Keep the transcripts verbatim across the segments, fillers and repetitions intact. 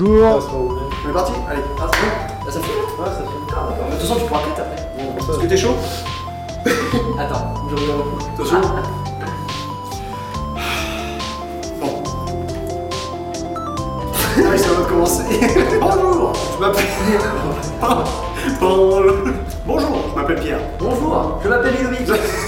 Bonjour. On est parti? Allez, ah, c'est bon. Là, ça filme? Ouais, ça filme. Ah, d'accord. De toute façon, tu pourras cut après. Bon, Est-ce ça, que t'es chaud? Attends, je reviens un coup. Attention. Bon. Allez, ça va commencer. Bonjour, je m'appelle. Bonjour. Bonjour, je m'appelle Pierre. Bonjour, je m'appelle Ludovic.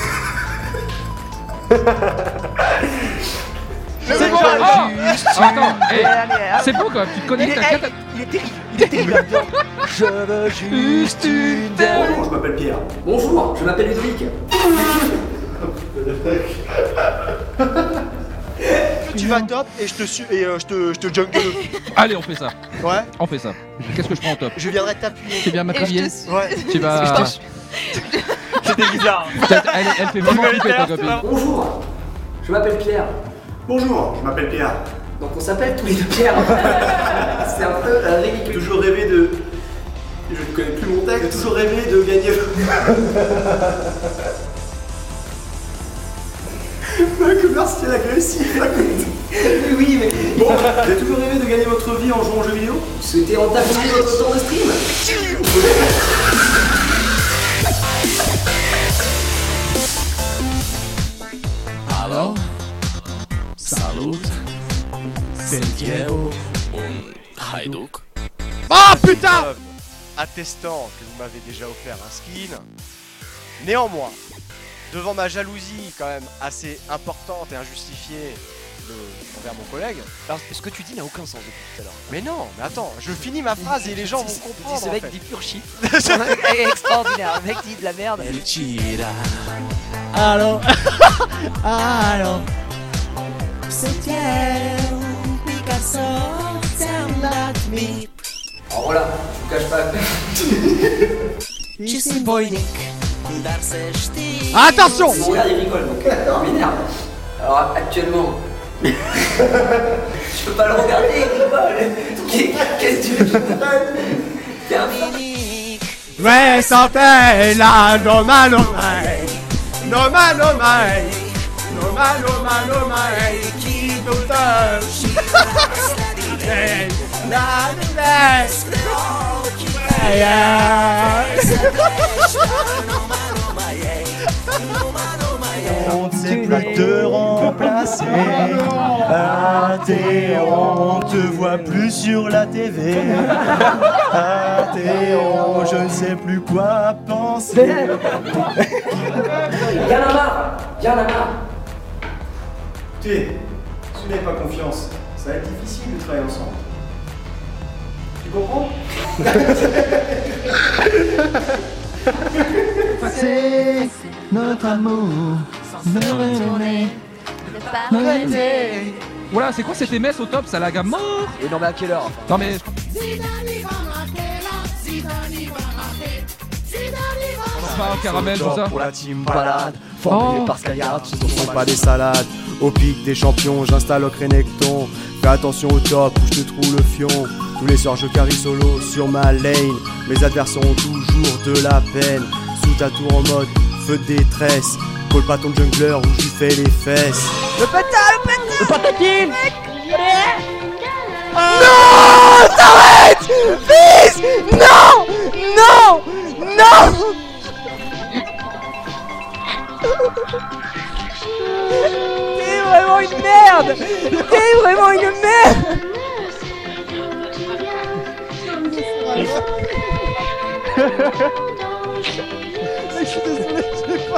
C'est bon, Ah, juste attends, hey, dernière. c'est bon quoi, tu te connectes à Il est- quatre... Il est terrible, il est terrible là-dedans. Je veux juste une dernière. Bonjour, je m'appelle Pierre. Bonjour, je m'appelle Ludovic. Tu vas top et je te suis et euh, je te je te jungle. Allez, on fait ça, Ouais. on fait ça. Qu'est-ce que je prends en top? Je viendrai t'appuyer. Tu viens m'appuyer? Ouais. Tu vas... C'était bizarre. Elle, elle fait vraiment flipper ta copine. Bonjour, je m'appelle Pierre. Bonjour, je m'appelle Pierre. Donc on s'appelle tous les deux Pierre. C'est un peu euh, J'ai ridicule. toujours rêvé de. Je ne connais plus mon texte. J'ai toujours rêvé de gagner. Le commercial agressif à côté. Oui, oui, mais Bon, j'ai toujours rêvé de gagner votre vie en jouant aux jeux vidéo. vous souhaitez rentabiliser votre temps de stream? Hallo, salut, sentiero, un hajduk. Ah putain! Attestant que vous m'avez déjà offert un skin. Néanmoins, devant ma jalousie quand même assez importante et injustifiée de, envers mon collègue. Alors, ce que tu dis n'a aucun sens depuis tout à l'heure. Mais non, mais attends, je finis ma phrase et les gens vont comprendre. Ce en mec fait. dit pure shit. Extraordinaire. Le mec dit de la merde. El Chira. Allo, allo, sentiero, Picasso, sound like me. Alors voilà, je vous cache pas. Ci symbolique, darse știi. Attention! Mon regard il rigole donc euh, il m'énerve. Alors actuellement. Je peux pas le regarder, il rigole. Qu'est-ce que tu veux? T'es un Ouais, santé, la noma nomai, noma nomai, noma noma nomai, qui d'auteur, la délaisse, on ne sait plus te remplacer, Athéon, on te voit plus sur la T V. Athéon, je ne sais plus quoi penser. Y'en a marre. Y'en a marre. Écoutez, si vous n'avez pas confiance, ça va être difficile de travailler ensemble. Tu comprends? C'est notre amour. Voilà, c'est quoi cette M S au top? Ça lag à mort. Et non, mais à quelle heure? Non mais... On va un caramel, tout ça. Pour la team balade, formée formée par par Skyheart, ce ne sont pas des salades. Au pic des champions, j'installe Ocrenecton. Fais attention au top où je te trouve le fion. Tous les soirs je carry solo sur ma lane. Mes adversaires ont toujours de la peine. Sous ta tour en mode feu de détresse. Call pas ton jungler où je lui fais les fesses. Le pétard, le pétard, le pataquille. Non, t'arrêtes, fils. Non, non, non. T'es vraiment une merde. T'es vraiment une merde. Je suis désolé, je sais pas.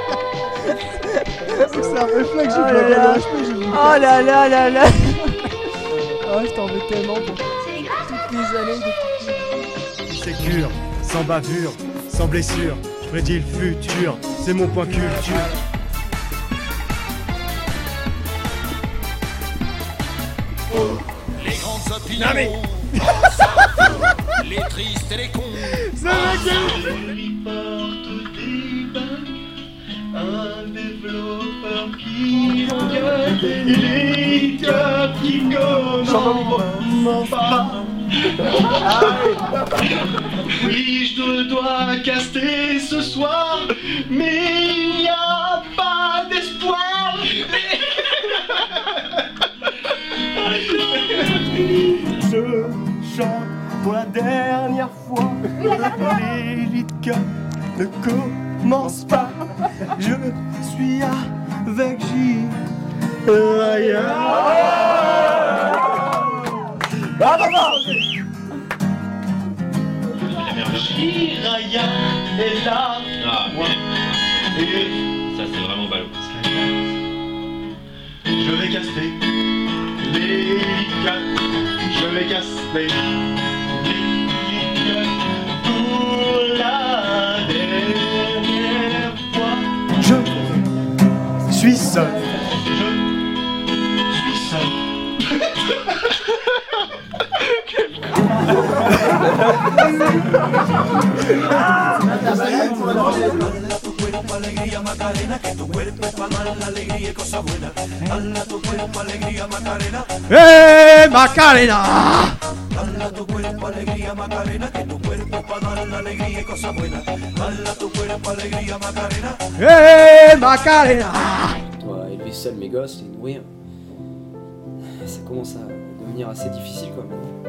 C'est un réflexe, j'ai bloqué le H P, j'ai vu. Oh là là là là. Oh, je t'en veux tellement pour toutes les années de sécure, sans bavure, sans blessure. Je prédis le futur, c'est mon point culture. Les grandes opinions. Non, mais- Les tristes et les cons. C'est vrai Un développeur qui regarde les gars qui commencent pas. Oui, je dois caster ce soir, mais il n'y a pas d'espoir. Je chante pour la dernière fois. L'élite Cup ne commence pas. Je suis avec J. Ryan. Jiraya est là. Ah, mais Et ça c'est vraiment ballot. je vais casser les licanes. Je vais casser les licanes pour la dernière fois. Je suis seul. Je suis seul. Hey Macarena! Hey Macarena! Toi, élever seul mes gosses, les nourrir, ça commence à devenir assez difficile quoi maintenant.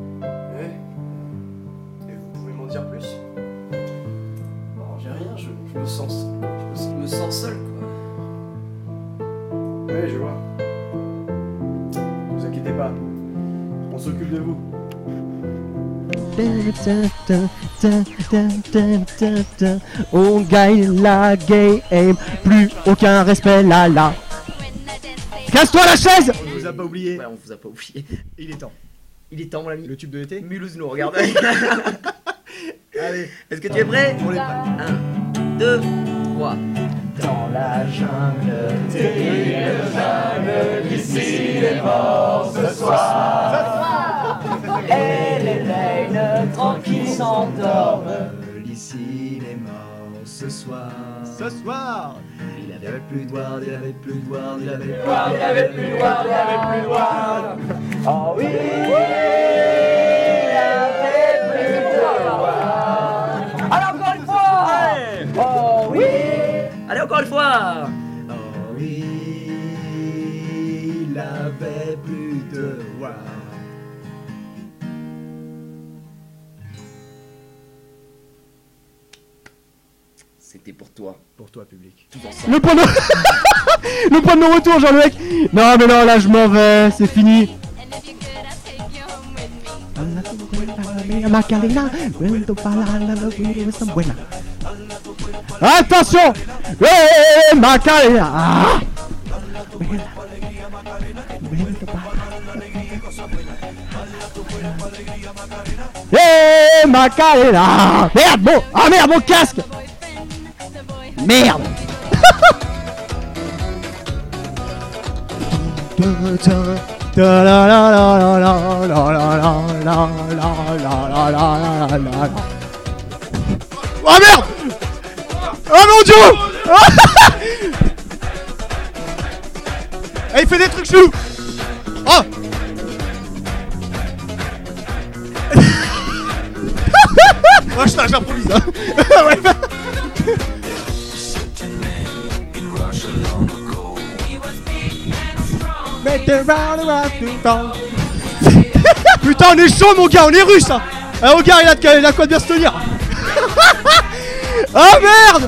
Ouais. Et vous pouvez m'en dire plus? Non, j'ai rien, je, je me sens. Je me, je me sens seul quoi. Ouais, je vois. Ne vous inquiétez pas. On s'occupe de vous. On gagne la game, plus aucun respect là là. Casse-toi la chaise! On vous a pas oublié. Ouais, on vous a pas oublié. Il est temps. Il est temps, mon ami. Le tube de l'été? Mulhouse nous regarde. Allez, Est-ce que tu es prêt? on les prête. un, deux, trois. Dans la jungle, terrible jungle, d'ici les morts ce soir. Et les reines tranquilles s'endorment. Ici les morts ce soir. Ce soir. Il avait plus de voir, il avait plus de voir, il avait plus de voir, il avait plus de voir, il avait plus de voir. Oh oui, il avait plus de voir. Alors encore une fois. Oh oui. Allez, encore une fois. Oh oui, il avait plus de voix. C'était pour toi. Pour toi, public. Tout ensemble. Le point de... Le point de mon retour, Jean-Luc. Non, mais non, là, je m'en vais, c'est fini. Attention! Hey, Macarena! Ah! Hey, Macarena! Merde, bon! Ah merde, mon casque! Merde! Oh merde! Oh mon dieu! Ah, il fait des trucs chelous! Oh! Oh, je j'improvise hein. Ouais. Putain, on est chaud mon gars, on est russe hein. Ah, regarde, il a de, il a quoi de bien se tenir. Oh merde.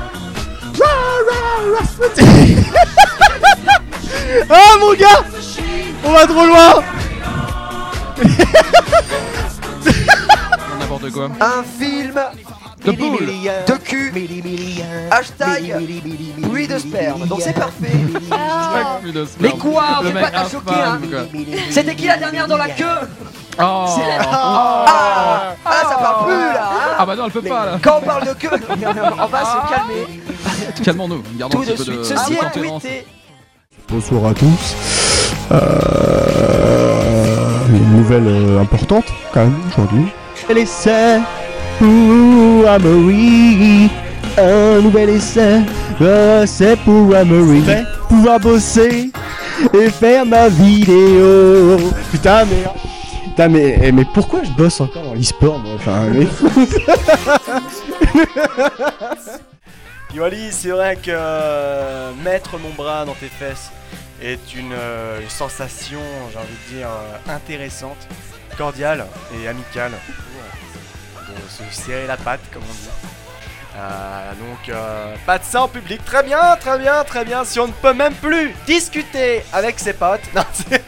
Oh mon gars, on va trop loin. N'importe quoi. Un film De boule. de cul. Hashtag pluie de sperme. Donc c'est parfait. Ah, plus de sperme. Mais quoi? Le Faut mec pas t'en choquer, hein. infâme, quoi. C'était qui la dernière dans la queue? Oh. Ah, ah, ça parle plus là hein. Ah bah non, elle peut pas là. Quand on parle de queue, on va se calmer Calmons-nous, gardons tout un de petit peu suite. de Ceci est tempérance. tweeté. Bonsoir à tous. Euh, une nouvelle euh, importante quand même aujourd'hui. Un essai pour Amaury. Un nouvel essai, euh, c'est pour Amaury. Pouvoir bosser et faire ma vidéo. Putain mais putain mais mais pourquoi je bosse encore dans l'e-sport moi? Enfin mais Yoali, c'est vrai que euh, mettre mon bras dans tes fesses est une, euh, une sensation, j'ai envie de dire, euh, intéressante. cordial et amical pour de se serrer la patte, comme on dit. Euh, donc, euh, pas de ça en public. Très bien, très bien, très bien. Si on ne peut même plus discuter avec ses potes. Non, c'est...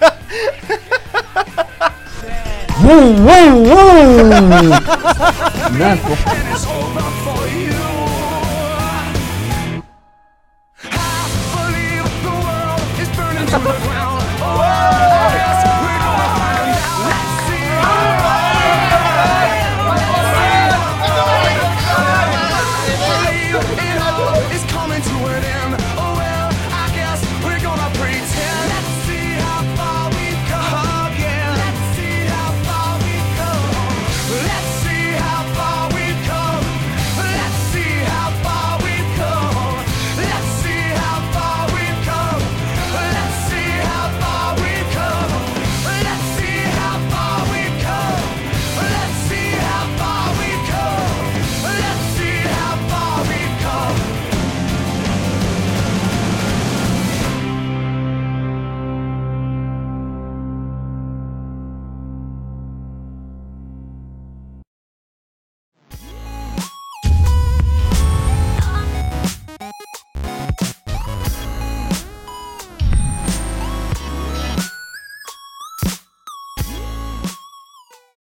Wow, wow, wow. N'importe quoi.